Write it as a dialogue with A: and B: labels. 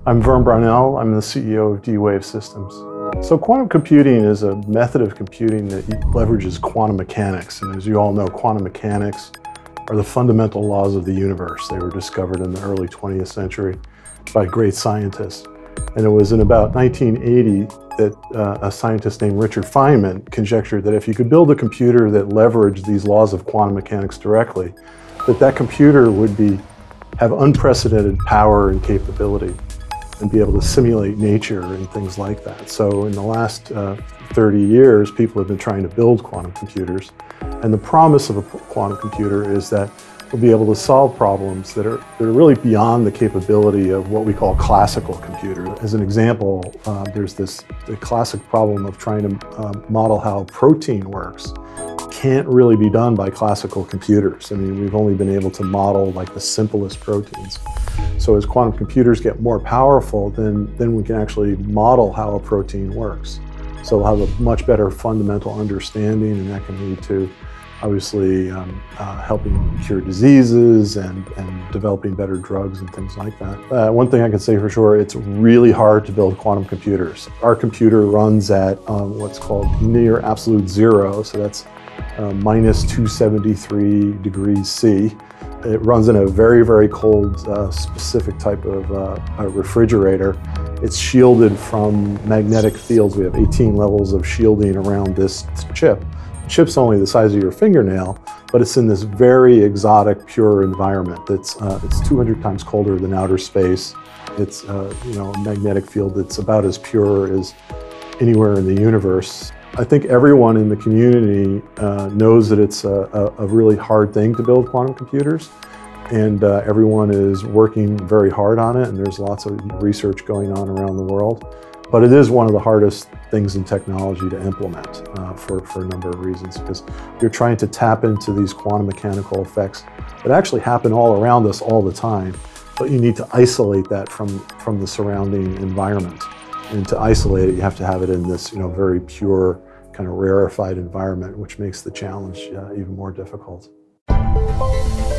A: I'm Vern Brownell. I'm the CEO of DWave Systems. So quantum computing is a method of computing that leverages quantum mechanics. And as you all know, quantum mechanics are the fundamental laws of the universe. They were discovered in the early 20th century by great scientists. And it was in about 1980 that a scientist named Richard Feynman conjectured that if you could build a computer that leveraged these laws of quantum mechanics directly, that computer would have unprecedented power and capability and be able to simulate nature and things like that. So in the last 30 years, people have been trying to build quantum computers. And the promise of a quantum computer is that we'll be able to solve problems that are really beyond the capability of what we call classical computers. As an example, there's the classic problem of trying to model how a protein works. Can't really be done by classical computers. I mean, we've only been able to model like the simplest proteins. So as quantum computers get more powerful, then we can actually model how a protein works. So we'll have a much better fundamental understanding, and that can lead to obviously helping cure diseases and developing better drugs and things like that. One thing I can say for sure, it's really hard to build quantum computers. Our computer runs at what's called near absolute zero, so that's minus 273 degrees C. It runs in a very, very cold, specific type of refrigerator. It's shielded from magnetic fields. We have 18 levels of shielding around this chip. The chip's only the size of your fingernail, but it's in this very exotic, pure environment. It's 200 times colder than outer space. It's a magnetic field that's about as pure as anywhere in the universe. I think everyone in the community knows that it's a really hard thing to build quantum computers, and everyone is working very hard on it, and there's lots of research going on around the world. But it is one of the hardest things in technology to implement for a number of reasons, because you're trying to tap into these quantum mechanical effects that actually happen all around us all the time, but you need to isolate that from the surrounding environment. And to isolate it, you have to have it in this very pure, kind of rarefied environment, which makes the challenge even more difficult.